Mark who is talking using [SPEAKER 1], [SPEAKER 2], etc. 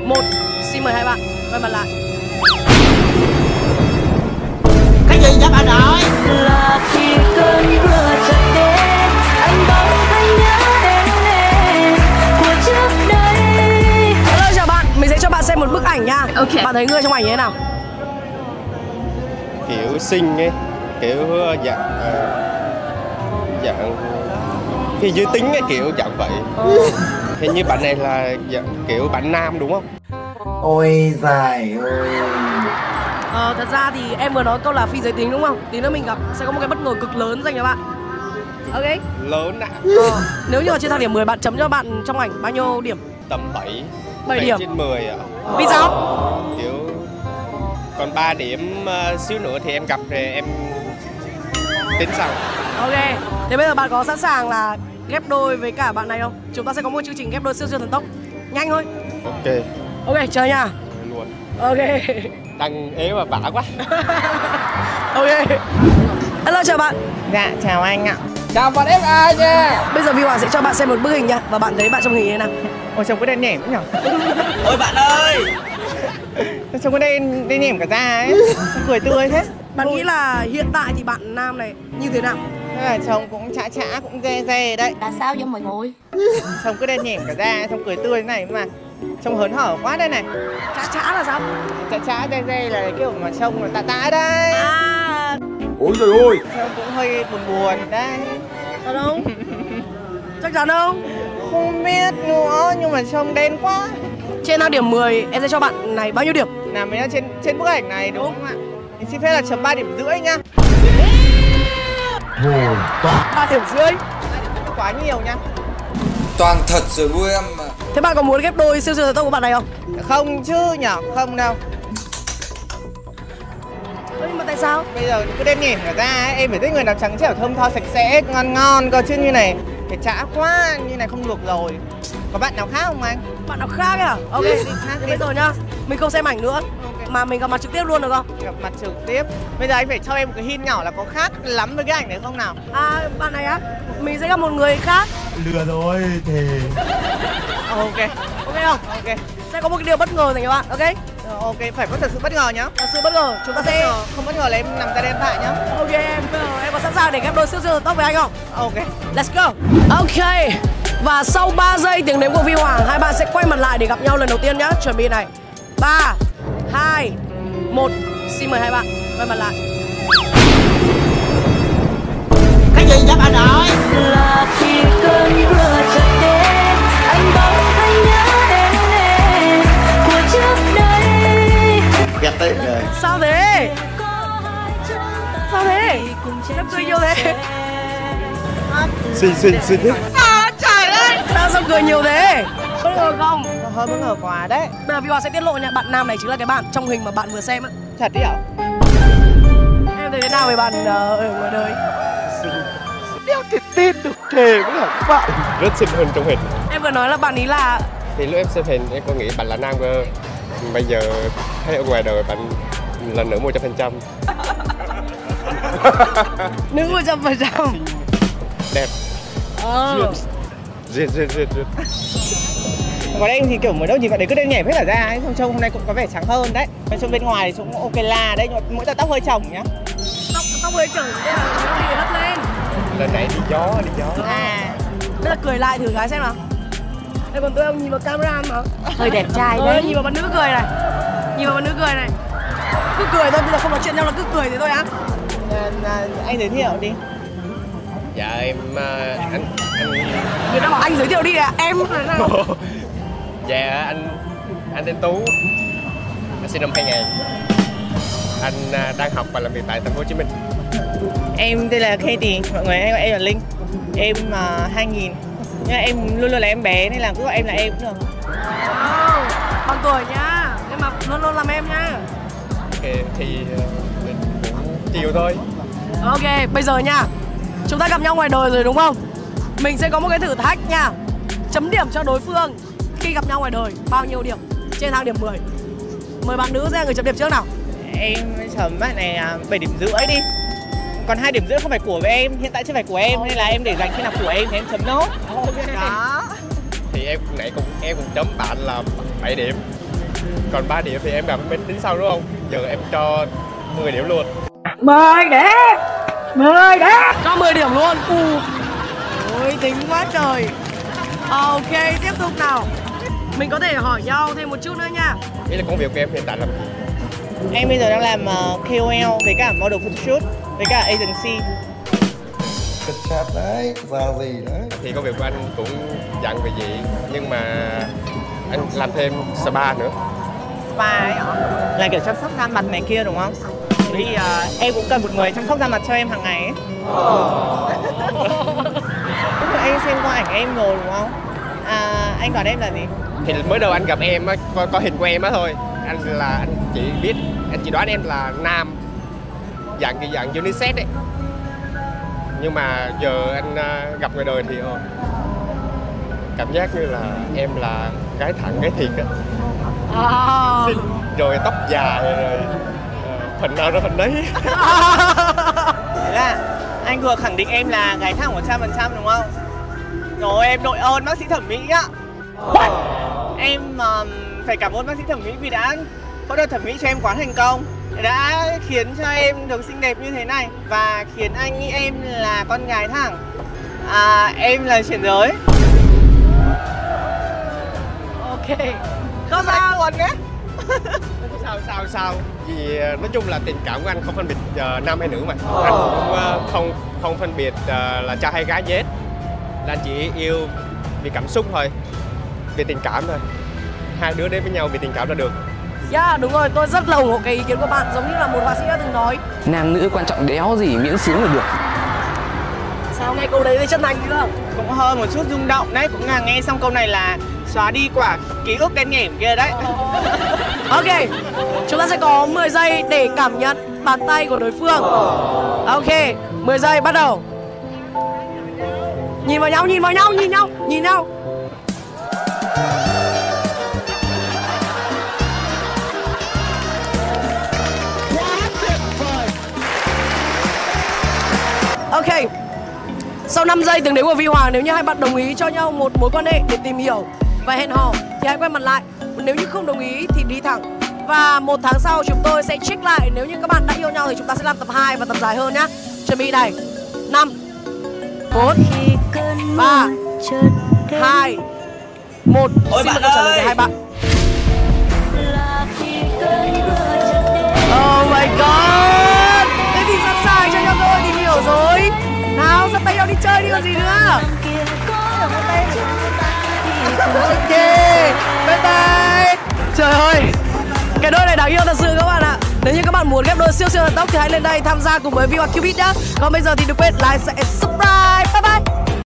[SPEAKER 1] 1. Xin mời hai bạn quay mặt lại.
[SPEAKER 2] Cái gì vậy bà nội?
[SPEAKER 3] Là khi cơn mưa chợt đến, anh bỗng thấy nhớ đến em của trước đây.
[SPEAKER 1] Hello, chào bạn, mình sẽ cho bạn xem một bức ảnh nha.
[SPEAKER 3] Ok.
[SPEAKER 1] Bạn thấy người trong ảnh như thế nào?
[SPEAKER 4] Kiểu xinh ấy, kiểu dạng thì giới tính ấy, kiểu dạng vậy. Hình như bạn này là kiểu bạn nam đúng không?
[SPEAKER 2] Ôi dài ơi.
[SPEAKER 1] Thật ra thì em vừa nói câu là phi giới tính đúng không? Tí nữa mình gặp sẽ có một cái bất ngờ cực lớn dành cho bạn. Ok.
[SPEAKER 4] Lớn ạ.
[SPEAKER 1] Nếu như mà trên thang điểm 10 bạn chấm cho bạn trong ảnh bao nhiêu điểm?
[SPEAKER 4] Tầm 7
[SPEAKER 1] điểm.
[SPEAKER 4] trên 10 ạ.
[SPEAKER 1] Vì sao?
[SPEAKER 4] Kiểu còn 3 điểm xíu nữa thì em gặp rồi em tính sau.
[SPEAKER 1] Ok. Thế bây giờ bạn có sẵn sàng là ghép đôi với cả bạn này không? Chúng ta sẽ có một chương trình ghép đôi siêu siêu thần tốc. Nhanh thôi.
[SPEAKER 4] Ok.
[SPEAKER 1] Ok, chơi nha.
[SPEAKER 4] Luôn.
[SPEAKER 1] Ok.
[SPEAKER 4] Đang ế mà vả quá.
[SPEAKER 1] Ok. Hello, chào bạn.
[SPEAKER 5] Dạ, chào anh ạ.
[SPEAKER 2] Chào bạn FA nha.
[SPEAKER 1] Bây giờ Vi Hoàng sẽ cho bạn xem một bức hình nha. Và bạn thấy bạn trong hình như thế nào?
[SPEAKER 5] Ôi, trông có đen nhẻm nhỉ?
[SPEAKER 2] Ôi bạn ơi.
[SPEAKER 5] Trông có đen nhẻm cả da ấy. Trông cười tươi thế.
[SPEAKER 1] Bạn nghĩ là hiện tại thì bạn nam này như thế nào?
[SPEAKER 5] Thế là trông cũng chã cũng re đấy.
[SPEAKER 3] Là sao vậy mọi người?
[SPEAKER 5] Trông cứ đen nhẻm cả da, trông cười tươi thế này mà. Trông hớn hở quá đây này.
[SPEAKER 1] Chã là sao?
[SPEAKER 5] Chã re là kiểu mà trông là tạ đấy.
[SPEAKER 1] À,
[SPEAKER 2] Ôi trời ơi.
[SPEAKER 5] Trông cũng hơi buồn đấy.
[SPEAKER 1] thật không? Chắc chắn không?
[SPEAKER 5] Không biết nữa, nhưng mà trông đen quá.
[SPEAKER 1] Trên thang điểm 10 em sẽ cho bạn này bao nhiêu điểm?
[SPEAKER 5] Là mới trên bức ảnh này đúng không ạ? Thì xin phép là chấm 3,5 điểm nha.
[SPEAKER 1] 3,5 điểm.
[SPEAKER 5] Quá nhiều nha.
[SPEAKER 2] Toàn thật rồi nuôi em mà.
[SPEAKER 1] Thế bạn có muốn ghép đôi siêu siêu thần tốc của bạn này không?
[SPEAKER 5] Không chứ nhở, không đâu.
[SPEAKER 1] Nhưng mà tại sao?
[SPEAKER 5] Bây giờ cứ đen nhẻm cả da ấy, em phải thích người nào trắng trẻo thơm tho sạch sẽ, ngon cơ chứ như này phải chã quá, như này không được rồi. Có bạn nào khác không anh?
[SPEAKER 1] Bạn nào khác à? Ok,
[SPEAKER 5] Khác
[SPEAKER 1] thế
[SPEAKER 5] đi.
[SPEAKER 1] bây giờ nhá, mình không xem ảnh nữa mà mình gặp mặt trực tiếp luôn được không?
[SPEAKER 5] Gặp mặt trực tiếp. Bây giờ anh phải cho em một cái hint nhỏ là có khác lắm với cái ảnh đấy không nào?
[SPEAKER 1] À, bạn này á, mình sẽ gặp một người khác.
[SPEAKER 2] Lừa rồi thề.
[SPEAKER 5] Ok.
[SPEAKER 1] Ok không?
[SPEAKER 5] Ok.
[SPEAKER 1] Sẽ có một cái điều bất ngờ dành cho bạn, ok?
[SPEAKER 5] Ok, phải có thật sự bất ngờ nhá.
[SPEAKER 1] Là sự bất ngờ, chúng ta sẽ...
[SPEAKER 5] Không bất ngờ là em nằm ra đêm tại nhá.
[SPEAKER 1] Ok em, bây giờ em có sẵn sàng để ghép đôi siêu siêu thần tốc với anh không?
[SPEAKER 5] Ok.
[SPEAKER 1] Let's go. Ok. Và sau 3 giây tiếng đếm của Vi Hoàng, hai bạn sẽ quay mặt lại để gặp nhau lần đầu tiên nhá. Chuẩn bị này. 3, 2, 1. Xin mời hai bạn quay mặt lại.
[SPEAKER 2] Cái gì vậy bà nội?
[SPEAKER 3] Là khi cơn mưa chợt đến, anh bỗng thấy nhớ đến em của trước đây.
[SPEAKER 2] Ghét đấy rồi.
[SPEAKER 1] Sao thế? Sao thế? Em cười nhiều thế.
[SPEAKER 4] Xinh thích.
[SPEAKER 1] Sao cười nhiều thế? Bất ngờ không?
[SPEAKER 5] Hơi bất ngờ quá đấy.
[SPEAKER 1] Bây giờ Vi Hoàng sẽ tiết lộ nha, bạn nam này chính là cái bạn trong hình mà bạn vừa xem á.
[SPEAKER 5] Thật đi ạ.
[SPEAKER 1] Em thấy thế nào về bạn ở ngoài đời?
[SPEAKER 2] Đeo thì tin được thề với các bạn.
[SPEAKER 4] Rất xinh hơn trong hình.
[SPEAKER 1] Em vừa nói là bạn ý là...
[SPEAKER 4] Thì lúc em xem hình em có nghĩ bạn là nam cơ. Bây giờ thấy ở ngoài đời bạn là nữ 100%.
[SPEAKER 1] Nữ 100%.
[SPEAKER 4] Đẹp. Duyệt.
[SPEAKER 5] Còn em thì kiểu mới đâu nhìn bạn đấy cứ đen nhẻm hết cả da ấy, xong trông hôm nay cũng có vẻ trắng hơn đấy. Bên trong ngoài thì cũng ok là đấy, nhưng mà mỗi tóc hơi trồng nhá.
[SPEAKER 1] Tóc hơi chồng thế là nó bị hất lên.
[SPEAKER 4] Lần này đi gió.
[SPEAKER 5] À.
[SPEAKER 1] Bây giờ cười lại thử gái xem nào. Đây còn tôi không nhìn vào camera mà.
[SPEAKER 3] Hơi đẹp trai đấy.
[SPEAKER 1] Nhìn vào bạn nữ cười này. Nhìn vào bạn nữ cười này. Cứ cười thôi, bây giờ không nói chuyện nhau là cứ cười thế thôi á.
[SPEAKER 5] Anh giới thiệu đi.
[SPEAKER 4] Dạ em anh
[SPEAKER 1] Người ta bảo anh giới thiệu đi à, em là nào?
[SPEAKER 4] Dạ anh tên Tú. Anh sinh năm 2000. Anh đang học và làm việc tại thành phố Hồ Chí Minh.
[SPEAKER 5] Em tên là Katie, mọi người hay gọi em là Linh. Em 2000. Nhưng mà em luôn luôn là em bé nên là cứ gọi em là em cũng được.
[SPEAKER 1] Bằng tuổi nha, nhưng mà luôn luôn làm em nha.
[SPEAKER 4] Ok thì mình cũng chiều thôi.
[SPEAKER 1] Ok, bây giờ nha, chúng ta gặp nhau ngoài đời rồi đúng không? Mình sẽ có một cái thử thách nha. Chấm điểm cho đối phương khi gặp nhau ngoài đời bao nhiêu điểm trên thang điểm 10. Mời bạn nữ ra người chấm điểm trước nào.
[SPEAKER 5] Em chấm bạn này 7,5 điểm đi. Còn 2,5 điểm không phải của em, hiện tại chưa phải của em nên là em để dành khi nào của em thì em chấm nốt. Đó.
[SPEAKER 4] Thì em cũng chấm bạn là 7 điểm. Còn 3 điểm thì em gặp bên tính sau đúng không? Giờ em cho 10 điểm luôn.
[SPEAKER 1] 10 cho 10 điểm luôn. Ôi tính quá trời. Ok, tiếp tục nào. Mình có thể hỏi nhau thêm một chút nữa nha.
[SPEAKER 4] Ý là công việc của em hiện tại là
[SPEAKER 5] Em bây giờ đang làm KOL với cả model photoshoot với cả agency.
[SPEAKER 6] Kịch chat đấy, vào gì đấy.
[SPEAKER 4] thì công việc của anh cũng dặn về gì, nhưng mà anh làm thêm spa nữa.
[SPEAKER 5] Spa ấy hả? Là kiểu chăm sóc da mặt này kia đúng không? Thì em cũng cần một người chăm sóc da mặt cho em hàng ngày ấy. Anh xem qua ảnh em rồi đúng không? Anh đoán em là gì?
[SPEAKER 4] Thì mới đầu anh gặp em á, có hình của em á thôi. Anh chỉ đoán em là nam, dạng unisex ấy. Nhưng mà giờ anh gặp người đời thì cảm giác như là em là gái thẳng gái thiệt á. Xinh rồi tóc dài rồi phần nào ra phần đấy.
[SPEAKER 5] Thế là anh vừa khẳng định em là gái thẳng 100% đúng không? Rồi em đội ơn bác sĩ thẩm mỹ á. Em phải cảm ơn bác sĩ thẩm mỹ vì đã phẫu thuật thẩm mỹ cho em quá thành công, đã khiến cho em được xinh đẹp như thế này và khiến anh nghĩ em là con gái thẳng. Em là chuyển giới.
[SPEAKER 1] Ok, không sao
[SPEAKER 5] Buồn đấy.
[SPEAKER 4] Sao vì nói chung là tình cảm của anh không phân biệt nam hay nữ mà. Anh cũng không phân biệt là trai hay gái gì hết. Là anh chỉ yêu vì cảm xúc thôi, vì tình cảm thôi. Hai đứa đến với nhau vì tình cảm là được.
[SPEAKER 1] Yeah, đúng rồi, tôi rất là ủng hộ cái ý kiến của bạn. Giống như là một họa sĩ đã từng nói,
[SPEAKER 7] nam nữ quan trọng đéo gì, miễn sướng là được.
[SPEAKER 1] sao nghe câu đấy thấy chân thành chưa?
[SPEAKER 5] Cũng hơi một chút rung động đấy, cũng là nghe xong câu này là xóa đi quả ký ức đen nhẻm kia đấy.
[SPEAKER 1] Ok, chúng ta sẽ có 10 giây để cảm nhận bàn tay của đối phương. Ok, 10 giây bắt đầu. Nhìn vào nhau, nhìn nhau. Ok, sau 5 giây tiếng đếm của Vi Hoàng, nếu như hai bạn đồng ý cho nhau một mối quan hệ để tìm hiểu và hẹn hò thì hãy quay mặt lại. Nếu như không đồng ý thì đi thẳng. Và 1 tháng sau chúng tôi sẽ check lại. Nếu như các bạn đã yêu nhau thì chúng ta sẽ làm tập 2 và tập dài hơn nhá. Chuẩn bị này. 5 4 3 2 1. Xin mời câu trả lời của hai bạn. Oh my god. Thế thì sẵn sàng cho nhau cơ hội tìm hiểu rồi. Nào, dắt tay nhau đi chơi đi còn gì nữa. Ok, bye bye. Trời ơi, cái đôi này đáng yêu thật sự các bạn ạ. Nếu như các bạn muốn ghép đôi siêu thần tốc thì hãy lên đây tham gia cùng với Vi Hoàng Cupid nhá. Còn bây giờ thì đừng quên like, subscribe. Bye bye.